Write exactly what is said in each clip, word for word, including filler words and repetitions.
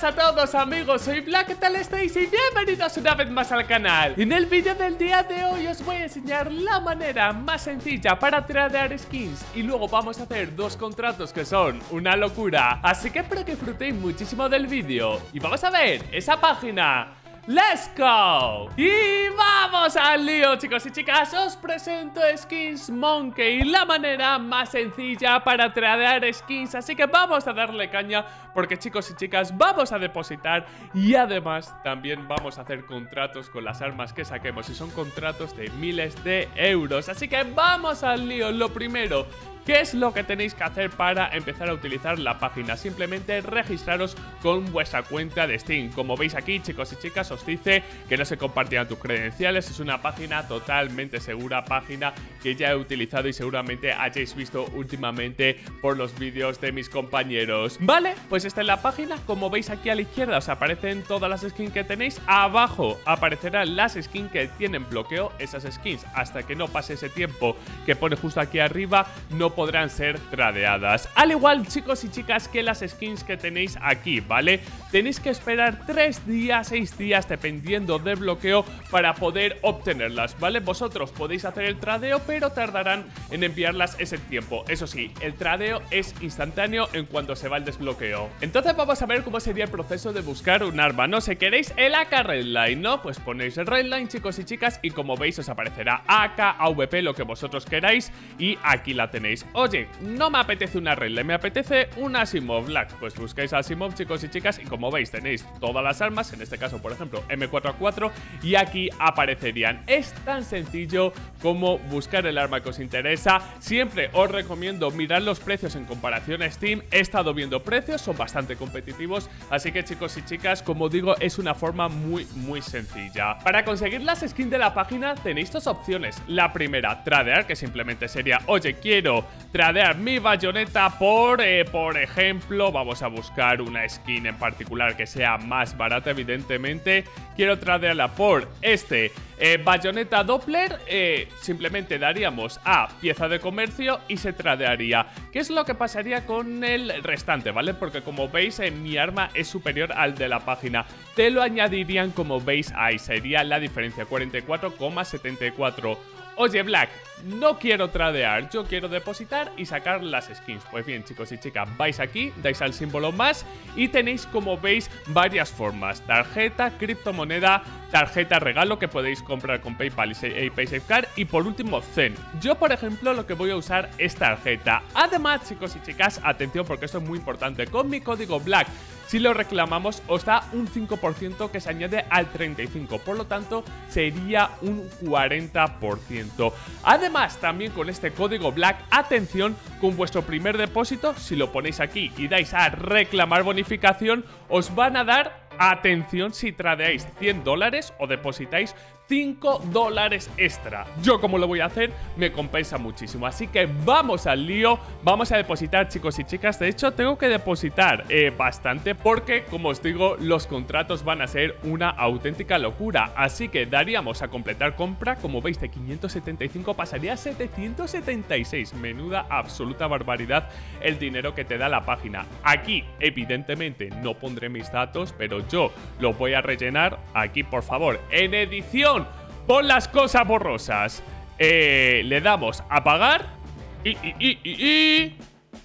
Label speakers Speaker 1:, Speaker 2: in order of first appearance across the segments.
Speaker 1: buenas a todos amigos, soy Black, ¿qué tal estáis? Y bienvenidos una vez más al canal. En el vídeo del día de hoy os voy a enseñar la manera más sencilla para tradear skins. Y luego vamos a hacer dos contratos que son una locura. Así que espero que disfrutéis muchísimo del vídeo. Y vamos a ver esa página. ¡Let's go! Y vamos al lío, chicos y chicas. Os presento Skins Monkey, la manera más sencilla para tradear skins. Así que vamos a darle caña, porque chicos y chicas, vamos a depositar y además también vamos a hacer contratos con las armas que saquemos. Y son contratos de miles de euros. Así que vamos al lío. Lo primero, ¿qué es lo que tenéis que hacer para empezar a utilizar la página? Simplemente registraros con vuestra cuenta de Steam. Como veis aquí, chicos y chicas, os dice que no se compartirán tus credenciales. Es una página totalmente segura, página que ya he utilizado y seguramente hayáis visto últimamente por los vídeos de mis compañeros. Vale, pues esta es la página. Como veis aquí a la izquierda os aparecen todas las skins que tenéis. Abajo aparecerán las skins que tienen bloqueo. Esas skins, hasta que no pase ese tiempo que pone justo aquí arriba, no podrán ser tradeadas. Al igual, chicos y chicas, que las skins que tenéis aquí, ¿vale? Tenéis que esperar tres días, seis días, dependiendo del bloqueo, para poder obtenerlas, ¿vale? Vosotros podéis hacer el tradeo, pero tardarán en enviarlas ese tiempo. Eso sí, el tradeo es instantáneo en cuanto se va el desbloqueo. Entonces vamos a ver cómo sería el proceso de buscar un arma. No sé, queréis el A K Redline, ¿no? Pues ponéis el Redline, chicos y chicas, y como veis os aparecerá A K, A V P, lo que vosotros queráis, y aquí la tenéis. Oye, no me apetece una Redline, me apetece una Asimov Black. Pues buscáis a Asimov, chicos y chicas, y como veis tenéis todas las armas, en este caso por ejemplo M cuatro A cuatro, y aquí aparecerían. Es tan sencillo como buscar el arma que os interesa. Siempre os recomiendo mirar los precios en comparación a Steam. He estado viendo precios, son bastante competitivos, así que chicos y chicas, como digo, es una forma muy muy sencilla. Para conseguir las skins de la página tenéis dos opciones. La primera, tradear, que simplemente sería, oye, quiero tradear mi bayoneta por, eh, por ejemplo, vamos a buscar una skin en particular que sea más barata, evidentemente. Quiero tradearla por este eh, bayoneta Doppler. eh, Simplemente daríamos a pieza de comercio y se tradearía. ¿Qué es lo que pasaría con el restante, vale? Porque como veis, eh, mi arma es superior al de la página. Te lo añadirían, como veis ahí, sería la diferencia, cuarenta y cuatro coma setenta y cuatro. Oye, Black, no quiero tradear, yo quiero depositar y sacar las skins. Pues bien, chicos y chicas, vais aquí, dais al símbolo más y tenéis, como veis, varias formas: tarjeta, criptomoneda, tarjeta regalo, que podéis comprar con PayPal y PaySafeCard, y por último Zen. Yo, por ejemplo, lo que voy a usar es tarjeta. Además, chicos y chicas, atención, porque esto es muy importante, con mi código Black, si lo reclamamos, os da un cinco por ciento que se añade al treinta y cinco por ciento, por lo tanto sería un cuarenta por ciento. Además, también con este código Black, atención, con vuestro primer depósito, si lo ponéis aquí y dais a reclamar bonificación, os van a dar, atención, si tradeáis cien dólares o depositáis cinco dólares extra. Yo, como lo voy a hacer, me compensa muchísimo. Así que vamos al lío, vamos a depositar, chicos y chicas. De hecho, tengo que depositar eh, bastante, porque, como os digo, los contratos van a ser una auténtica locura. Así que daríamos a completar compra, como veis, de quinientos setenta y cinco pasaría a setecientos setenta y seis. Menuda absoluta barbaridad el dinero que te da la página. Aquí, evidentemente, no pondré mis datos, pero yo lo voy a rellenar aquí, por favor, en edición. Pon las cosas borrosas. Eh, le damos a pagar y, y, y, y, y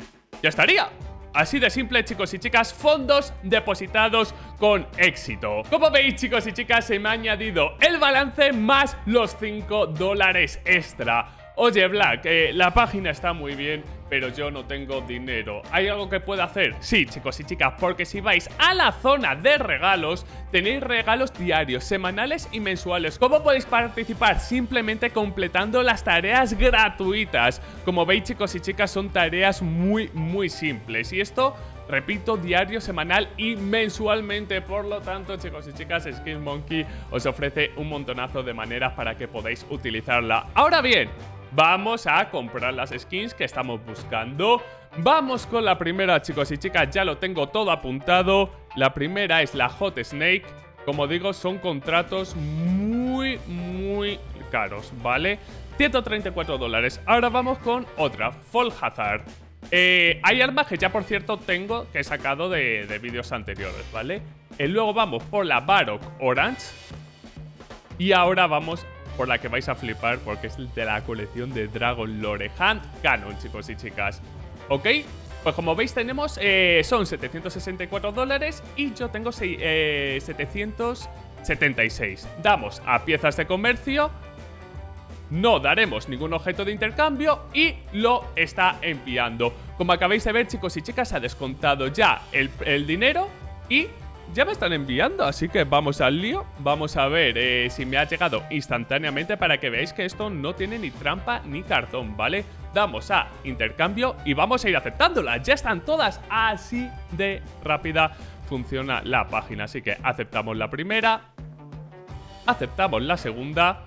Speaker 1: ya estaría. Así de simple, chicos y chicas, fondos depositados con éxito. Como veis, chicos y chicas, se me ha añadido el balance más los cinco dólares extra. Oye, Black, eh, la página está muy bien, pero yo no tengo dinero. ¿Hay algo que pueda hacer? Sí, chicos y chicas, porque si vais a la zona de regalos, tenéis regalos diarios, semanales y mensuales. ¿Cómo podéis participar? Simplemente completando las tareas gratuitas. Como veis, chicos y chicas, son tareas muy, muy simples. Y esto, repito, diario, semanal y mensualmente. Por lo tanto, chicos y chicas, Skins Monkey os ofrece un montonazo de maneras para que podáis utilizarla. Ahora bien, vamos a comprar las skins que estamos buscando. Vamos con la primera, chicos y chicas, ya lo tengo todo apuntado. La primera es la Hot Snake. Como digo, son contratos muy, muy caros, ¿vale? ciento treinta y cuatro dólares. Ahora vamos con otra, Fall Hazard. Eh, hay armas que ya, por cierto, tengo que he sacado de, de vídeos anteriores, ¿vale? Eh, luego vamos por la Varrock Orange. Y ahora vamos por la que vais a flipar, porque es de la colección de Dragon Lore Hand Cannon, chicos y chicas. ¿Ok? Pues como veis tenemos, eh, son setecientos sesenta y cuatro dólares y yo tengo eh, setecientos setenta y seis. Damos a piezas de comercio. No daremos ningún objeto de intercambio y lo está enviando. Como acabáis de ver, chicos y chicas, ha descontado ya el, el dinero y ya me están enviando. Así que vamos al lío. Vamos a ver eh, si me ha llegado instantáneamente para que veáis que esto no tiene ni trampa ni cartón, ¿vale? Damos a intercambio y vamos a ir aceptándolas. Ya están todas, así de rápida funciona la página. Así que aceptamos la primera, aceptamos la segunda.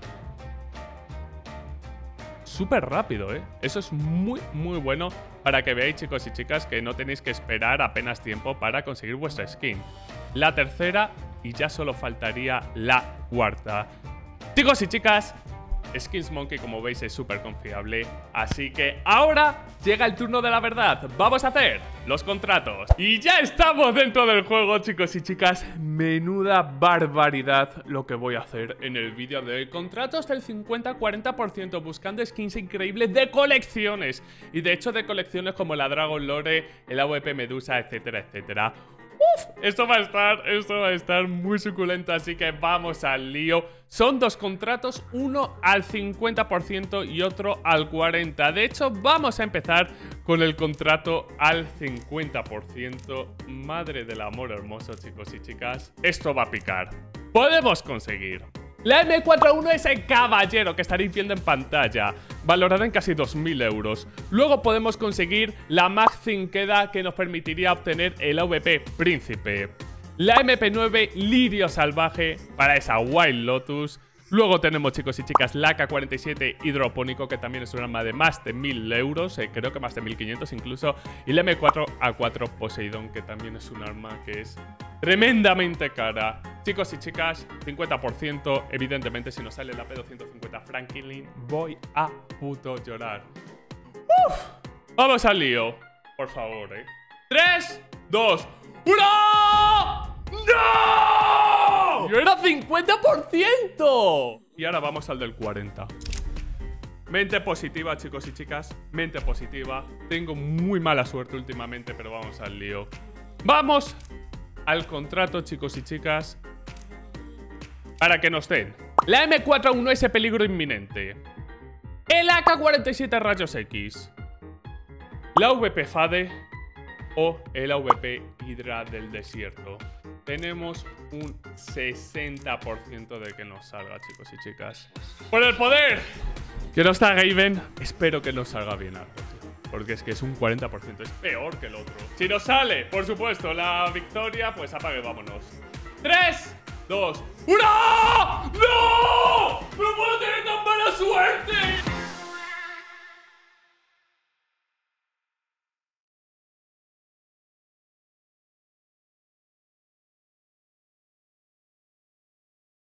Speaker 1: Súper rápido, ¿eh? Eso es muy, muy bueno para que veáis, chicos y chicas, que no tenéis que esperar apenas tiempo para conseguir vuestra skin. La tercera y ya solo faltaría la cuarta. Chicos y chicas, Skins Monkey, como veis, es súper confiable. Así que ahora llega el turno de la verdad. Vamos a hacer los contratos. Y ya estamos dentro del juego, chicos y chicas. Menuda barbaridad lo que voy a hacer en el vídeo de hoy. Contratos del cincuenta a cuarenta por ciento buscando skins increíbles de colecciones. Y de hecho de colecciones como la Dragon Lore, el A V P Medusa, etcétera, etcétera. Uf, esto va a estar, esto va a estar muy suculento, así que vamos al lío. Son dos contratos, uno al cincuenta por ciento y otro al cuarenta por ciento. De hecho, vamos a empezar con el contrato al cincuenta por ciento. Madre del amor hermoso, chicos y chicas. Esto va a picar. Podemos conseguir la eme cuarenta y uno ese caballero que estaréis viendo en pantalla, valorada en casi dos mil euros. Luego podemos conseguir la Mag Zinqueda, que nos permitiría obtener el A V P Príncipe. La eme pe nueve Lirio Salvaje para esa Wild Lotus. Luego tenemos, chicos y chicas, la ka cuarenta y siete Hidropónico, que también es un arma de más de mil euros, eh, creo que más de mil quinientos incluso. Y la eme cuatro a cuatro Poseidón, que también es un arma que es tremendamente cara. Chicos y chicas, cincuenta por ciento. Evidentemente, si nos sale la pe doscientos cincuenta Franklin, voy a puto llorar. Uf. Vamos al lío, por favor, eh. tres, dos, uno. ¡No! ¡Yo era cincuenta por ciento! Y ahora vamos al del cuarenta. Mente positiva, chicos y chicas. Mente positiva. Tengo muy mala suerte últimamente, pero vamos al lío. Vamos al contrato, chicos y chicas, para que nos den la eme cuarenta y uno ese peligro inminente, el a ka cuarenta y siete Rayos X, la A V P Fade o el A V P Hidra del Desierto. Tenemos un sesenta por ciento de que nos salga, chicos y chicas. ¡Por el poder que nos da Gaven! Espero que nos salga bien algo, porque es que es un cuarenta por ciento. Es peor que el otro. Si nos sale, por supuesto, la victoria, pues apague, vámonos. tres, dos, uno. ¡No! ¡No puedo tener tan mala suerte!